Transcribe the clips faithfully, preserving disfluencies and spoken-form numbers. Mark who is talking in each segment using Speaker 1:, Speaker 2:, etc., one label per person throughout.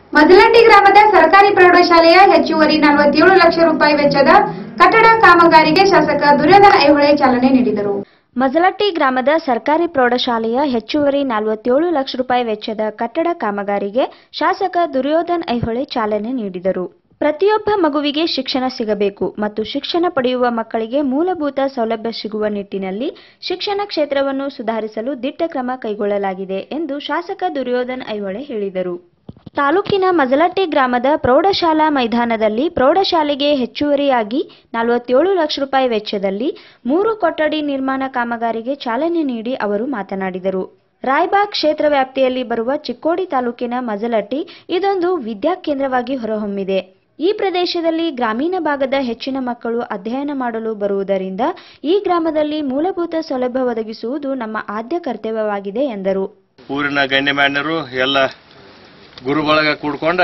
Speaker 1: ಮಜಲಟ್ಟಿ ಗ್ರಾಮದ ಸರ್ಕಾರಿ ಪ್ರೌಢಶಾಲೆಯ ಹೆಚ್ಚುವರಿ ನಲವತ್ತೇಳು ಲಕ್ಷ ರೂಪಾಯಿ ವೆಚ್ಚದ ಕಟ್ಟಡ ಕಾಮಗಾರಿಗೆ ಶಾಸಕ ದುರ್ಯೋಧನ ಐಹೊಳೆ ಚಾಲನೆ ನೀಡಿದರು.
Speaker 2: ಮಜಲಟ್ಟಿ ಗ್ರಾಮದ ಸರ್ಕಾರಿ ಪ್ರೌಢಶಾಲೆಯ ಹೆಚ್ಚುವರಿ ನಲವತ್ತೇಳು ಲಕ್ಷ ರೂಪಾಯಿ ವೆಚ್ಚದ ಕಟ್ಟಡ ಕಾಮಗಾರಿಗೆ ಶಾಸಕ ದುರ್ಯೋಧನ ಐಹೊಳೆ ಚಾಲನೆ ನೀಡಿದರು. ಪ್ರತಿಯೊಬ್ಬ ಮಗುವಿಗೆ ಶಿಕ್ಷಣ ಸಿಗಬೇಕು ಮತ್ತು ಶಿಕ್ಷಣ ಪಡೆಯುವ ಮಕ್ಕಳಿಗೆ ಮೂಲಭೂತ ಸೌಲಭ್ಯ ಸಿಗುವ ನಿಟ್ಟಿನಲ್ಲಿ ಶಿಕ್ಷಣ ಕ್ಷೇತ್ರವನ್ನು ಸುಧಾರಿಸಲು ದಿಟ್ಟ ಕ್ರಮ ಕೈಗೊಳ್ಳಲಾಗಿದೆ ಎಂದು ಶಾಸಕ ದುರ್ಯೋಧನ ಐಹೊಳೆ ಹೇಳಿದರು. ತಾಲೂಕಿನ ಮಜಲಟ್ಟಿ ಗ್ರಾಮದ ಪ್ರೌಢಶಾಲಾ ಮೈದಾನದಲ್ಲಿ ಪ್ರೌಢಶಾಲೆಗೆ ಹೆಚ್ಚುವರಿಯಾಗಿ ನಲವತ್ತೇಳು ಲಕ್ಷ ರೂಪಾಯಿ ವೆಚ್ಚದಲ್ಲಿ ಮೂರು ಕೊಠಡಿ ನಿರ್ಮಾಣ ಕಾಮಗಾರಿಗೆ ಚಾಲನೆ ನೀಡಿ ಅವರು ಮಾತನಾಡಿದರು. ರಾಯಬಾಗ್ ಕ್ಷೇತ್ರ ವ್ಯಾಪ್ತಿಯಲ್ಲಿ ಬರುವ ಚಿಕ್ಕೋಡಿ ತಾಲೂಕಿನ ಮಜಲಟ್ಟಿ ಇದೊಂದು ವಿದ್ಯಾಕೇಂದ್ರವಾಗಿ ಹೊರಹೊಮ್ಮಿದೆ. ಈ ಪ್ರದೇಶದಲ್ಲಿ ಗ್ರಾಮೀಣ ಭಾಗದ ಹೆಚ್ಚಿನ ಮಕ್ಕಳು ಅಧ್ಯಯನ ಮಾಡಲು ಬರುವುದರಿಂದ ಈ ಗ್ರಾಮದಲ್ಲಿ ಮೂಲಭೂತ ಸೌಲಭ್ಯ ಒದಗಿಸುವುದು ನಮ್ಮ ಆದ್ಯ ಕರ್ತವ್ಯವಾಗಿದೆ ಎಂದರು.
Speaker 3: ಊರಿನ ಗಣ್ಯಮಾನ್ಯರು ಎಲ್ಲ ಗುರುಬಳಗ ಕೂಡ್ಕೊಂಡ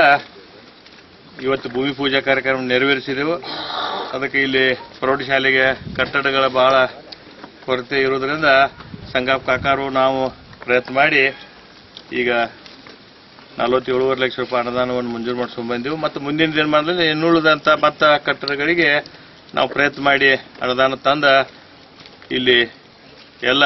Speaker 3: ಇವತ್ತು ಭೂಮಿ ಪೂಜಾ ಕಾರ್ಯಕ್ರಮ ನೆರವೇರಿಸಿದೆವು. ಅದಕ್ಕೆ ಇಲ್ಲಿ ಪ್ರೌಢಶಾಲೆಗೆ ಕಟ್ಟಡಗಳ ಬಹಳ ಕೊರತೆ ಇರುವುದರಿಂದ ಸಂಗಪ್ಪ ಕಾಕಾರು ನಾವು ಪ್ರಯತ್ನ ಮಾಡಿ ಈಗ ನಲವತ್ತೇಳೂವರೆ ಲಕ್ಷ ರೂಪಾಯಿ ಅನುದಾನವನ್ನು ಮಂಜೂರು ಮಾಡಿಸ್ಕೊಂಡು ಬಂದೆವು. ಮತ್ತು ಮುಂದಿನ ದಿನಮಾನದಲ್ಲಿ ಇನ್ನುಳಿದಂಥ ಭತ್ತ ಕಟ್ಟಡಗಳಿಗೆ ನಾವು ಪ್ರಯತ್ನ ಮಾಡಿ ಅನುದಾನ ತಂದ ಇಲ್ಲಿ ಎಲ್ಲ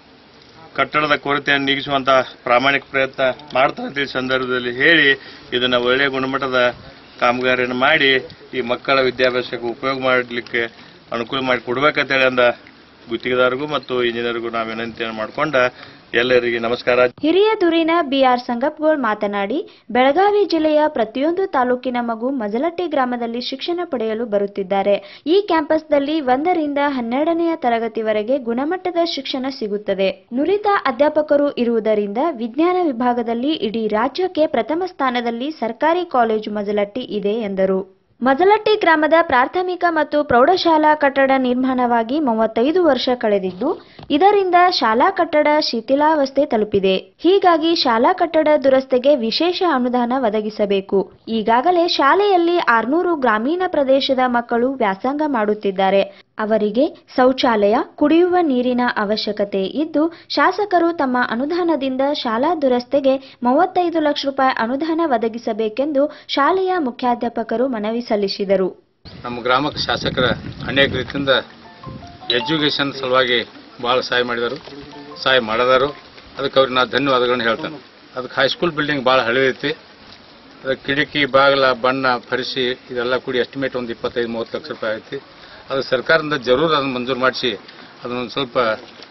Speaker 3: ಕಟ್ಟಡದ ಕೊರತೆಯನ್ನು ನೀಗಿಸುವಂತ ಪ್ರಾಮಾಣಿಕ ಪ್ರಯತ್ನ ಮಾಡ್ತಾ ಸಂದರ್ಭದಲ್ಲಿ ಹೇಳಿ ಇದನ್ನ ಒಳ್ಳೆಯ ಗುಣಮಟ್ಟದ ಕಾಮಗಾರಿಯನ್ನು ಮಾಡಿ ಈ ಮಕ್ಕಳ ವಿದ್ಯಾಭ್ಯಾಸಕ್ಕೆ ಉಪಯೋಗ ಮಾಡಲಿಕ್ಕೆ ಅನುಕೂಲ ಮಾಡಿ ಕೊಡಬೇಕಂತೇಳಿ ಅಂದ ಗುತ್ತಿಗೆದಾರರಿಗೂ ಮತ್ತು ಇಂಜಿನಿಯರ್ಗೂ ನಾವು ವಿನಂತಿಯನ್ನು ಮಾಡಿಕೊಂಡ ಎಲ್ಲರಿಗೆ ನಮಸ್ಕಾರ.
Speaker 2: ಹಿರಿಯ ದುರಿನ ಬಿಆರ್ ಸಂಗಪ್ಪಗೋಳ್ ಮಾತನಾಡಿ, ಬೆಳಗಾವಿ ಜಿಲ್ಲೆಯ ಪ್ರತಿಯೊಂದು ತಾಲೂಕಿನ ಮಗು ಮಜಲಟ್ಟಿ ಗ್ರಾಮದಲ್ಲಿ ಶಿಕ್ಷಣ ಪಡೆಯಲು ಬರುತ್ತಿದ್ದಾರೆ. ಈ ಕ್ಯಾಂಪಸ್ನಲ್ಲಿ ಒಂದರಿಂದ ಹನ್ನೆರಡನೆಯ ತರಗತಿವರೆಗೆ ಗುಣಮಟ್ಟದ ಶಿಕ್ಷಣ ಸಿಗುತ್ತದೆ. ನುರಿತ ಅಧ್ಯಾಪಕರು ಇರುವುದರಿಂದ ವಿಜ್ಞಾನ ವಿಭಾಗದಲ್ಲಿ ಇಡೀ ರಾಜ್ಯಕ್ಕೆ ಪ್ರಥಮ ಸ್ಥಾನದಲ್ಲಿ ಸರ್ಕಾರಿ ಕಾಲೇಜು ಮಜಲಟ್ಟಿ ಇದೆ ಎಂದರು. ಮಜಲಟ್ಟಿ ಗ್ರಾಮದ ಪ್ರಾಥಮಿಕ ಮತ್ತು ಪ್ರೌಢಶಾಲಾ ಕಟ್ಟಡ ನಿರ್ಮಾಣವಾಗಿ ಮೂವತ್ತೈದು ವರ್ಷ ಕಳೆದಿದ್ದು, ಇದರಿಂದ ಶಾಲಾ ಕಟ್ಟಡ ಶಿಥಿಲಾವಸ್ಥೆ ತಲುಪಿದೆ. ಹೀಗಾಗಿ ಶಾಲಾ ಕಟ್ಟಡ ದುರಸ್ತಿಗೆ ವಿಶೇಷ ಅನುದಾನ ಒದಗಿಸಬೇಕು. ಈಗಾಗಲೇ ಶಾಲೆಯಲ್ಲಿ ಆರುನೂರು ಗ್ರಾಮೀಣ ಪ್ರದೇಶದ ಮಕ್ಕಳು ವ್ಯಾಸಂಗ ಮಾಡುತ್ತಿದ್ದಾರೆ. ಅವರಿಗೆ ಶೌಚಾಲಯ, ಕುಡಿಯುವ ನೀರಿನ ಅವಶ್ಯಕತೆ ಇದ್ದು, ಶಾಸಕರು ತಮ್ಮ ಅನುದಾನದಿಂದ ಶಾಲಾ ದುರಸ್ತಿಗೆ ಮೂವತ್ತೈದು ಲಕ್ಷ ರೂಪಾಯಿ ಅನುದಾನ ಒದಗಿಸಬೇಕೆಂದು ಶಾಲೆಯ ಮುಖ್ಯಾಧ್ಯಾಪಕರು ಮನವಿ ಸಲ್ಲಿಸಿದರು.
Speaker 4: ನಮ್ಮ ಗ್ರಾಮಕ್ಕೆ ಶಾಸಕರ ಅನೇಕ ರೀತಿಯಿಂದ ಎಜುಕೇಷನ್ ಸಲುವಾಗಿ ಭಾಳ ಸಹಾಯ ಮಾಡಿದರು, ಸಹಾಯ ಮಾಡಿದರು. ಅದಕ್ಕೆ ಅವ್ರಿಗೆ ನಾನು ಧನ್ಯವಾದಗಳನ್ನು ಹೇಳ್ತೇನೆ. ಅದಕ್ಕೆ ಹೈಸ್ಕೂಲ್ ಬಿಲ್ಡಿಂಗ್ ಭಾಳ ಹಳೆ ಐತಿ. ಅದಕ್ಕೆ ಕಿಟಕಿ, ಬಾಗಿಲ, ಬಣ್ಣ, ಪರಿಸಿ ಇದೆಲ್ಲ ಕೂಡಿ ಎಸ್ಟಿಮೇಟ್ ಒಂದು ಇಪ್ಪತ್ತೈದು ಮೂವತ್ತು ಲಕ್ಷ ರೂಪಾಯಿ ಐತಿ. ಅದು ಸರ್ಕಾರದಿಂದ ಜರೂರು ಅದನ್ನು ಮಂಜೂರು ಮಾಡಿಸಿ ಅದನ್ನೊಂದು ಸ್ವಲ್ಪ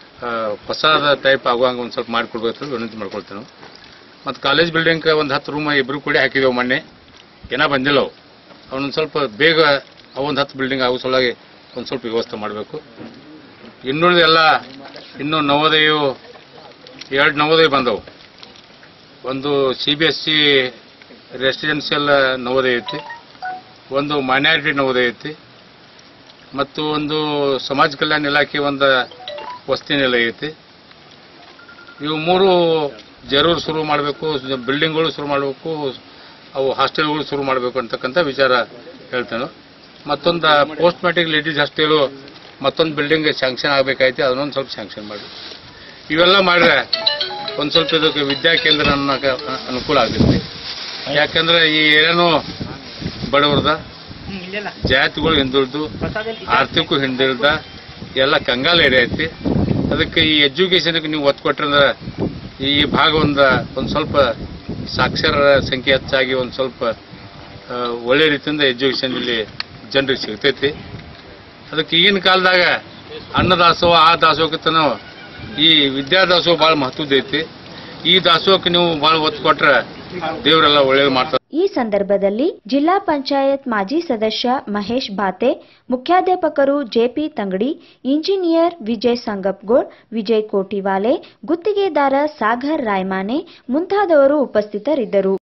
Speaker 4: ಹೊಸದ ಟೈಪ್ ಆಗುವಂಗೆ ಒಂದು ಸ್ವಲ್ಪ ಮಾಡಿಕೊಡ್ಬೇಕು ವಿನಂತಿ ಮಾಡ್ಕೊಳ್ತೇವೆ. ಮತ್ತು ಕಾಲೇಜ್ ಬಿಲ್ಡಿಂಗ್ ಒಂದು ಹತ್ತು ರೂಮ್ ಇಬ್ಬರು ಕೂಡಿ ಹಾಕಿದೆವು ಮೊನ್ನೆ, ಏನೋ ಬಂದಿಲ್ಲ ಅವು. ಅವನೊಂದು ಸ್ವಲ್ಪ ಬೇಗ ಅವೊಂದು ಹತ್ತು ಬಿಲ್ಡಿಂಗ್ ಆಗೋ ಸಲುವಾಗಿ ಒಂದು ಸ್ವಲ್ಪ ವ್ಯವಸ್ಥೆ ಮಾಡಬೇಕು. ಇನ್ನುಳಿದೆಲ್ಲ ಇನ್ನೂ ನವೋದಯ ಎರಡು ನವೋದಯ ಬಂದವು. ಒಂದು C B S C residential Navodaya ಐತಿ, ಒಂದು ಮೈನಾರಿಟಿ ನವೋದಯ ಐತಿ, ಮತ್ತು ಒಂದು ಸಮಾಜ ಕಲ್ಯಾಣ ಇಲಾಖೆ ಒಂದು ವಸತಿ ನಿಲಯ ಐತಿ. ಇವು ಮೂರು ಜರೂರು ಶುರು ಮಾಡಬೇಕು, ಬಿಲ್ಡಿಂಗ್ಗಳು ಶುರು ಮಾಡಬೇಕು, ಅವು ಹಾಸ್ಟೆಲ್ಗಳು ಶುರು ಮಾಡಬೇಕು ಅಂತಕ್ಕಂಥ ವಿಚಾರ ಹೇಳ್ತೇನೆ. ಮತ್ತೊಂದು ಪೋಸ್ಟ್ ಮ್ಯಾಟ್ರಿಕ್ ಲೇಡೀಸ್ ಹಾಸ್ಟೆಲು ಮತ್ತೊಂದು ಬಿಲ್ಡಿಂಗ್ ಸ್ಯಾಂಕ್ಷನ್ ಆಗಬೇಕಾಯ್ತು, ಅದನ್ನೊಂದು ಸ್ವಲ್ಪ ಸ್ಯಾಂಕ್ಷನ್ ಮಾಡಿ. ಇವೆಲ್ಲ ಮಾಡಿದ್ರೆ ಒಂದು ಸ್ವಲ್ಪ ಇದಕ್ಕೆ ವಿದ್ಯಾಕೇಂದ್ರ ಅನ್ನೋಕೆ ಅನುಕೂಲ ಆಗುತ್ತೆ. ಯಾಕಂದ್ರೆ ಈ ಏನೇನೋ ಬಡವರದ ಜಾತಿಗಳು ಹಿಂದುಳಿದು ಆರ್ಥಿಕ ಹಿಂದುಳಿದ ಎಲ್ಲ ಕಂಗಾಲ ಏರಿಯಾ ಐತಿ. ಅದಕ್ಕೆ ಈ ಎಜುಕೇಷನ್ಗೆ ನೀವು ಒತ್ತು ಕೊಟ್ರಂದ್ರೆ ಈ ಭಾಗ ಒಂದು ಒಂದು ಸ್ವಲ್ಪ ಸಾಕ್ಷರರ ಸಂಖ್ಯೆ ಹೆಚ್ಚಾಗಿ ಒಂದು ಸ್ವಲ್ಪ ಒಳ್ಳೆ ರೀತಿಯಿಂದ ಎಜುಕೇಷನ್ ಇಲ್ಲಿ ಜನರಿಗೆ ಸಿಗ್ತೈತಿ. ಅದಕ್ಕೆ ಈಗಿನ ಕಾಲದಾಗ ಅನ್ನದಾಸೋಹ ಆ ದಾಸೋಹಕ್ಕೂ ಈ ವಿದ್ಯಾದಾಸೋಹ ಭಾಳ ಮಹತ್ವದ ಐತಿ. ಈ ದಾಸೋಹಕ್ಕೆ ನೀವು ಭಾಳ ಒತ್ತು ಕೊಟ್ರೆ ದೇವರೆಲ್ಲ ಒಳ್ಳೇದು ಮಾಡ್ತಾರೆ.
Speaker 2: ಈ ಸಂದರ್ಭದಲ್ಲಿ ಜಿಲ್ಲಾ ಪಂಚಾಯತ್ ಮಾಜಿ ಸದಸ್ಯ ಮಹೇಶ್ ಬಾತೆ, ಮುಖ್ಯಾಧ್ಯಾಪಕರು ಜೆಪಿ ತಂಗಡಿ, ಇಂಜಿನಿಯರ್ ವಿಜಯ್ ಸಂಗಪ್ಪಗೋಳ್, ವಿಜಯ್ ಕೋಟಿವಾಲೆ, ಗುತ್ತಿಗೆದಾರ ಸಾಗರ್ ರಾಯಮಾನೆ ಮುಂತಾದವರು ಉಪಸ್ಥಿತರಿದ್ದರು.